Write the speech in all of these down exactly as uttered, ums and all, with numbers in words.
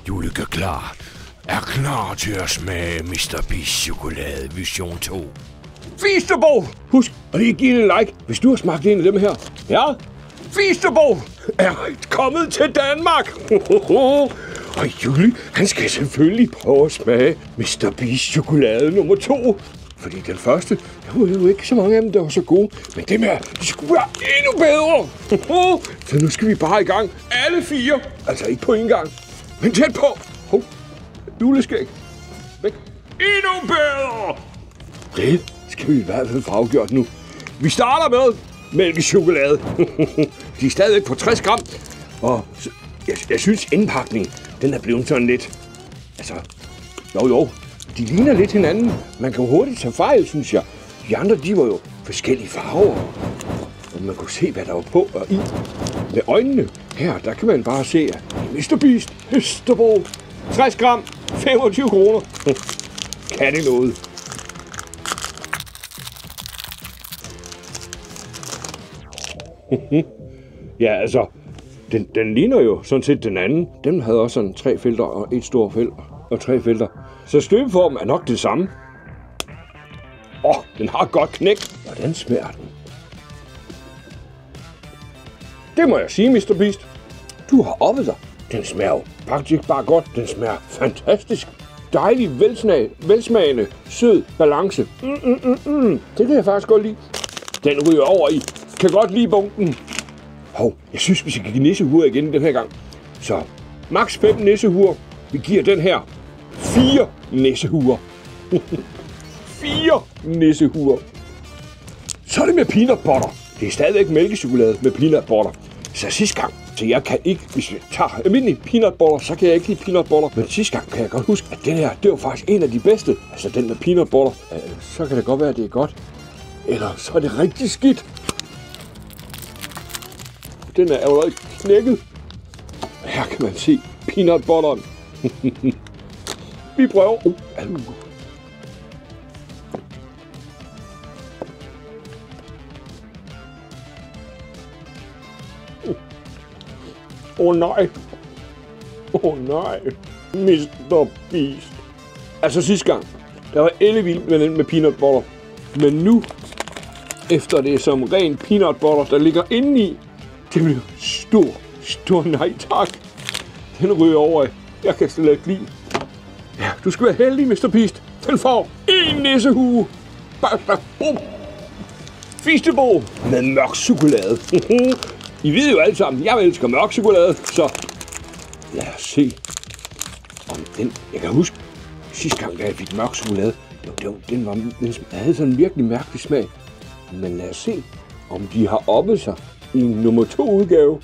Julike klar. Er klar til at smage mister Beast chokolade version to. Feastable! Husk at lige give det en like, hvis du har smagt en af dem her. Ja, Feastable er kommet til Danmark. Og Julie, han skal selvfølgelig prøve at smage mister Beast chokolade nummer to. Fordi den første, der var jo ikke så mange af dem, der var så gode. Men dem her, de skulle være endnu bedre. Så nu skal vi bare i gang. Alle fire. Altså ikke på en gang, men tæt på. Hov, juleskæg. Væk. Endnu bedre. Det skal vi i hvert fald få afgjort nu. Vi starter med mælkechokolade. De er stadigvæk på tres gram. Og jeg, jeg synes indpakningen, den er blevet sådan lidt. Altså, jo jo. De ligner lidt hinanden. Man kan hurtigt tage fejl, synes jeg. De andre, de var jo forskellige farver. Og man kunne se, hvad der var på og i. Med øjnene her, der kan man bare se, at mister Beast, Feastable, tres gram, femogtyve kroner. Kan det noget? Ja, altså, den, den ligner jo sådan set den anden. Den havde også sådan tre felter og et stort felter og tre felter. Så støbeformen er nok det samme. Åh, oh, den har godt knæk. Hvordan smager den? Det må jeg sige, mister Beast. Du har oppet dig. Den smager jo faktisk bare godt. Den smager fantastisk. Dejlig, velsmag, velsmagende, sød balance. Mm, mm, mm, mm. Det kan jeg faktisk godt lide. Den ryger over i. Kan godt lide bunken. Hov, jeg synes, vi skal give nissehuer igen den her gang. Så, maks fem nissehuer. Vi giver den her fire nissehuer. Fire nissehuer. Så er det med peanut butter. Det er stadigvæk mælkechokolade med peanut butter. Så sidste gang, så jeg kan ikke, hvis jeg tager almindelig peanut butter, så kan jeg ikke lide peanut butter. Men sidste gang kan jeg godt huske, at den her, det var faktisk en af de bedste. Altså den med peanut butter. Øh, så kan det godt være, at det er godt. Eller så er det rigtig skidt. Den er allerede knækket. Her kan man se peanut butteren. Vi prøver. Uh, uh. Åh oh, nej. Åh oh, nej. mister Beast. Altså sidste gang, der var ellevild med den med peanut butter. Men nu, efter det som ren peanut butter, der ligger indeni, det bliver stor, stor nej tak. Den ryger over. Jeg kan slet ikke lide. Ja, du skal være heldig, mister Beast. Den får en nissehue. Bum. Feastable med mørk chokolade. I ved jo alle sammen, jeg elsker mørk chokolade, så lad os se om den. Jeg kan huske, sidste gang, da jeg fik mørk chokolade, det var, den, var, den havde sådan en virkelig mærkelig smag. Men lad os se, om de har oppet sig i en nummer to udgave.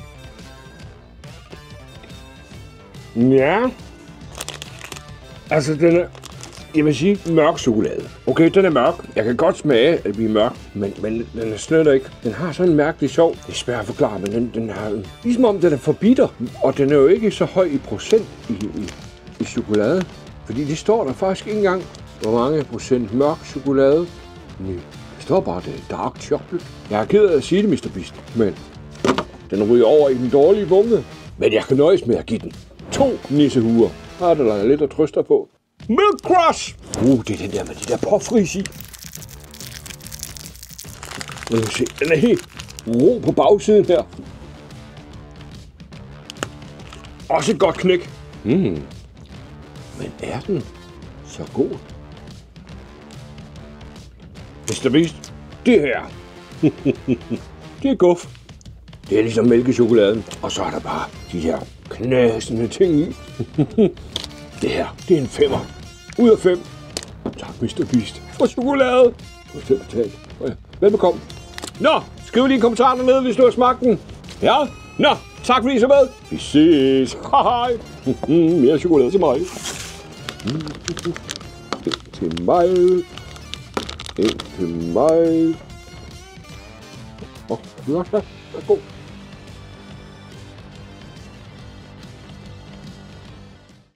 Ja. Altså, den er, jeg vil sige, mørk chokolade. Okay, den er mørk. Jeg kan godt smage, at det bliver mørk, men, men den er slet ikke. Den har sådan en mærkelig sjov. Det er svært at forklare, men den, den har ligesom om den er for bitter. Og den er jo ikke så høj i procent i, i, i chokolade. Fordi det står der faktisk ikke engang, hvor mange procent mørk chokolade. Nej, det står bare, det er dark chocolate. Jeg er ked af at sige det, mister Beast, men den ryger over i den dårlige bunke. Men jeg kan nøjes med at give den to nissehuer. Her er der lidt at trøste på. Milk Crush! Uh, det er den der med de der påfris i. Lad os se, den er helt ro på bagsiden her. Også et godt knæk. Mm. Men er den så god? mister Beast, det her, det er guf. Det er ligesom mælkechokoladen, og så er der bare de her knasende ting i. Det her, det er en femmer. Ud af fem. Tak, mister Beast. For chokolade. Du har selv betalt. Velbekomme. Nå, skriv lige en kommentar dernede, hvis du har smagt den. Ja? Nå, tak fordi I så med. Vi ses. Hej. Mere chokolade til mig. En til mig. En til mig. Åh, oh, det er god.